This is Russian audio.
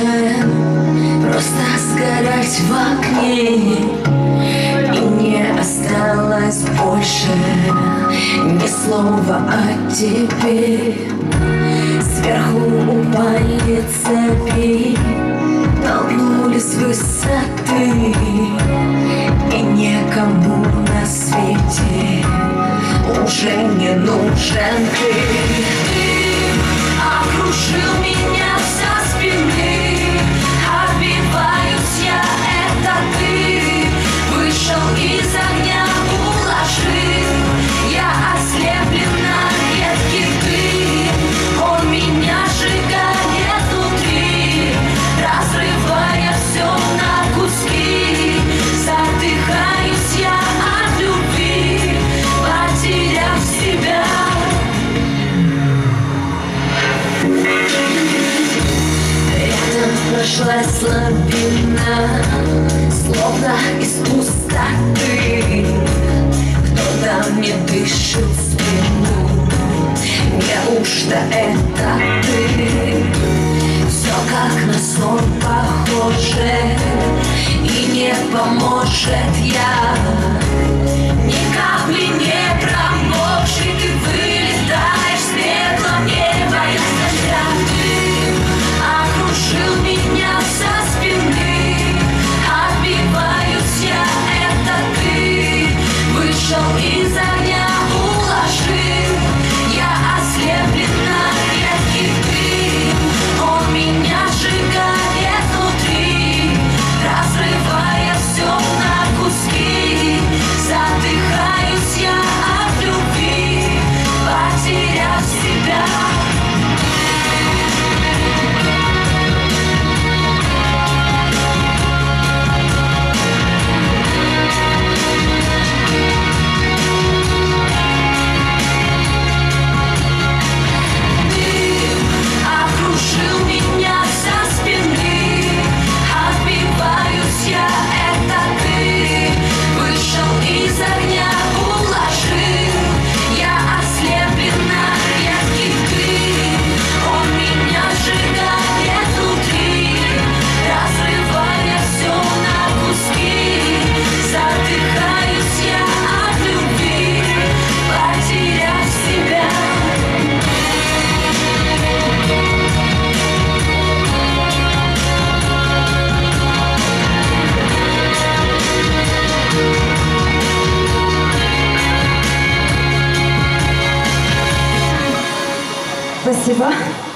больше просто сгорать в огне. И не осталось больше ни слова о тебе. Сверху упали цепи, толкнули с высоты, и никому на свете уже не нужен ты. Ты окружил меня со спины, отбиваюсь я, это ты. Вышел из огня, уложил, я ослеплена, редкий ты. Он меня сжигает внутри, разрывая все на куски. Задыхаюсь я от любви, потеряв себя. Рядом прошла слабина, словно из пустоты. Кто-то мне дышит в спину, неужто это ты? Все как на сон похоже, и не поможет я. Ни капли не промокший, ты вылетаешь в светлом небо, я дождя. Ты окружил меня со спины, отбиваюсь я, это ты. Вышел из огня, уложил, я ослеплена, редкий ты. Он меня сжигает внутри, разрывая все на куски. Задыхаюсь я от любви, потеряв себя. Окружил меня со спины, отбиваюсь я, это ты. Вышел из огня, уложил, я ослеплена, редкий ты. Он меня сжигает внутри, разрывая все на куски. Задыхаюсь я от любви, потеряв себя. Спасибо.